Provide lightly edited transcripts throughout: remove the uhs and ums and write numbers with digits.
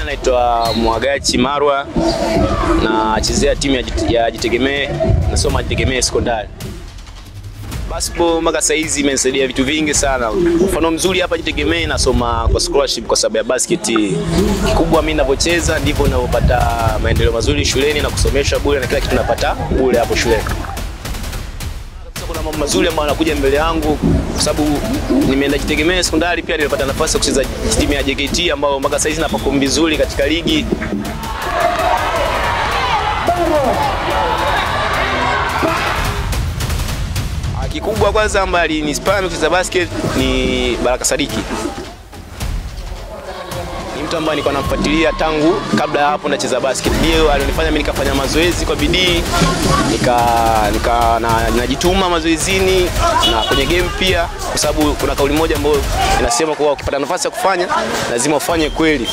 majina naitwa Muhagachi Marwa, na chezea timu ya Jitegemee, nasoma Jitegemee sekondari. Basketball mpaka sasa hizi imenisaidia vitu vingi sana. Mfano mzuri hapa Jitegemee nasoma kwa scholarship kwa sababu ya basket. Kikubwa mimi ninapocheza ndivyo ninapopata maendeleo mazuri shuleni na kusomesha bure na kila kitu napata bure hapo shuleni. Kuna mambo mazuri ambayo yanakuja mbele yangu kwa sababu nimeenda Jitegemee sekondari, pia nilipata nafasi ya kucheza timu ya JKT ambayo mpaka sasa hizi naperform vizuri katika ligi. Kikubwa kwanza ambaye alinispire kucheza basket ni Baraka Sadiki. Ni mtu ambaye nilikuwa namfuatilia tangu kabla ya hapo nacheza basket. Ndio alionifanya mimi nikafanya mazoezi kwa bidii, najituma mazoezini na kwenye game pia, kwa sababu kuna kauli moja ambayo inasema kwa ukipata nafasi ya kufanya lazima ufanye kweli.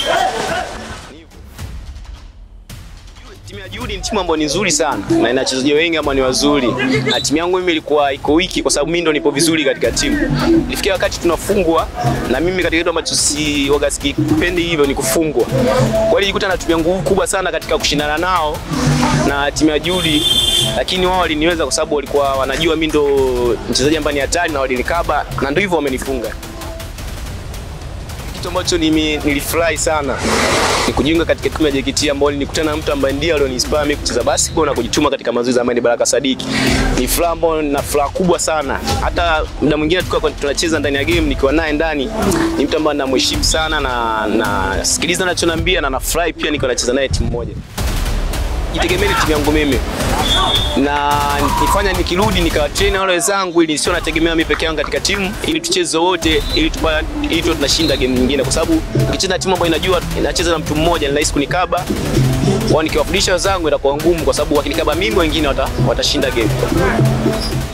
Timu ya Juhudi ni timu ambayo ni nzuri sana na ina wachezaji wengi ambao ni wazuri. Na timu yangu mimi ilikuwa iko wiki kwa sababu mimi ndo nipo vizuri katika timu. Ilifikia wakati tunafungwa na mimi katika kitu ambacho sipendi hivyo ni kufungwa. Kwa hiyo nilikuta natumia nguvu kubwa sana katika kushindana nao na timu ya Juhudi, lakini wao waliniweza kwa sababu walikuwa wanajua mimi ndo mchezaji ambaye ni hatari na walinikaba, na ndio hivyo wamenifunga. Kitu ambacho nilifurahi sana ni kujiunga katika timu ya JKT ambayo nilikutana na mtu ambaye ndiye alioninspire mimi kucheza basketball na kujituma katika mazoezi ambayo ni Baraka Sadiki. Ni furaha ambayo na furaha kubwa sana. Hata muda mwingine tukiwa tunacheza ndani ya game nikiwa naye ndani, ni mtu ambaye namheshimu sana na sikiliza anachoniambia na nafurahi pia nikiwa nacheza naye timu moja. Jitegemee ni timu yangu mimi. Na nifanya nikirudi nikawatrain wale wenzangu ili sio nategemea mimi peke yangu katika timu, ili tucheze wote ili tunashinda game nyingine, kwa sababu ukicheza timu ambayo inajua inacheza na mtu mmoja ni rahisi kunikaba. Kwa nikiwafundisha wenzangu itakuwa ngumu kwa sababu wakinikaba mimi wengine watashinda game.